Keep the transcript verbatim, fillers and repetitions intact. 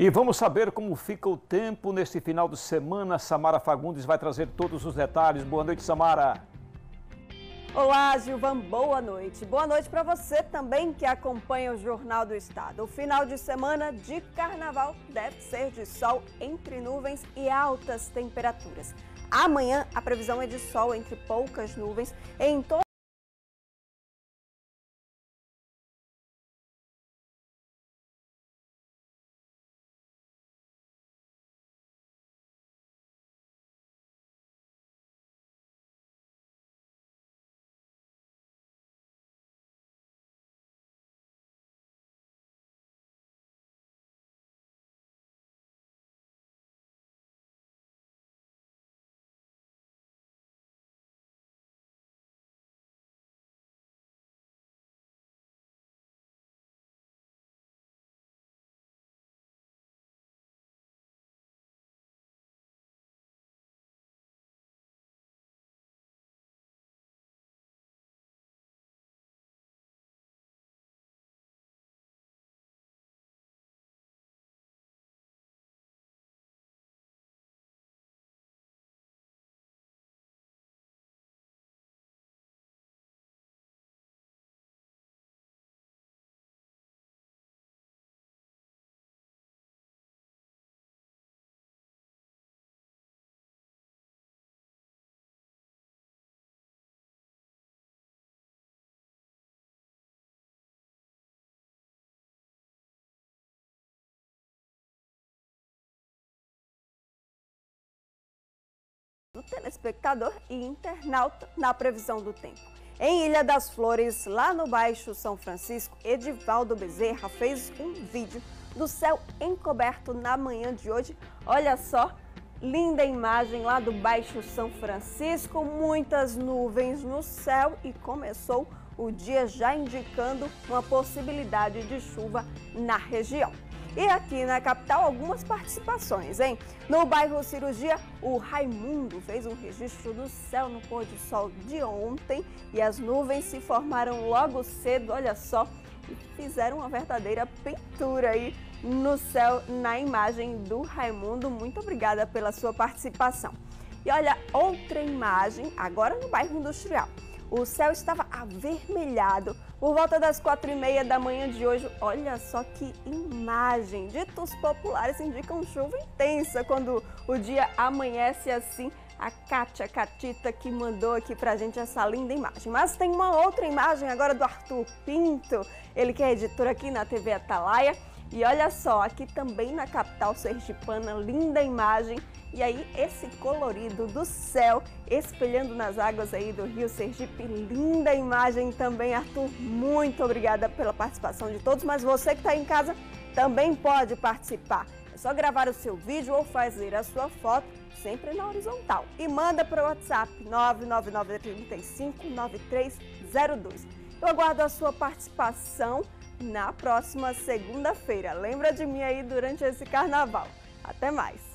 E vamos saber como fica o tempo neste final de semana. Samara Fagundes vai trazer todos os detalhes. Boa noite, Samara. Olá, Gilvan, boa noite. Boa noite para você também que acompanha o Jornal do Estado. O final de semana de carnaval deve ser de sol entre nuvens e altas temperaturas. Amanhã a previsão é de sol entre poucas nuvens em todo do telespectador e internauta na previsão do tempo. Em Ilha das Flores, lá no Baixo São Francisco, Edivaldo Bezerra fez um vídeo do céu encoberto na manhã de hoje. Olha só, linda imagem lá do Baixo São Francisco, muitas nuvens no céu e começou o dia já indicando uma possibilidade de chuva na região. E aqui na capital, algumas participações, hein? No bairro Cirurgia, o Raimundo fez um registro do céu no pôr do sol de ontem e as nuvens se formaram logo cedo, olha só, e fizeram uma verdadeira pintura aí no céu, na imagem do Raimundo. Muito obrigada pela sua participação. E olha, outra imagem, agora no bairro Industrial. O céu estava avermelhado por volta das quatro e meia da manhã de hoje. Olha só que imagem! Ditos populares indicam chuva intensa quando o dia amanhece assim. A Kátia Catita que mandou aqui pra gente essa linda imagem. Mas tem uma outra imagem agora do Arthur Pinto, ele que é editor aqui na T V Atalaia. E olha só, aqui também na capital sergipana, linda imagem. E aí, esse colorido do céu espelhando nas águas aí do Rio Sergipe. Linda imagem também, Arthur. Muito obrigada pela participação de todos. Mas você que está em casa também pode participar. É só gravar o seu vídeo ou fazer a sua foto sempre na horizontal. E manda para o WhatsApp nove nove nove três cinco nove três zero dois. Eu aguardo a sua participação na próxima segunda-feira. Lembra de mim aí durante esse carnaval. Até mais!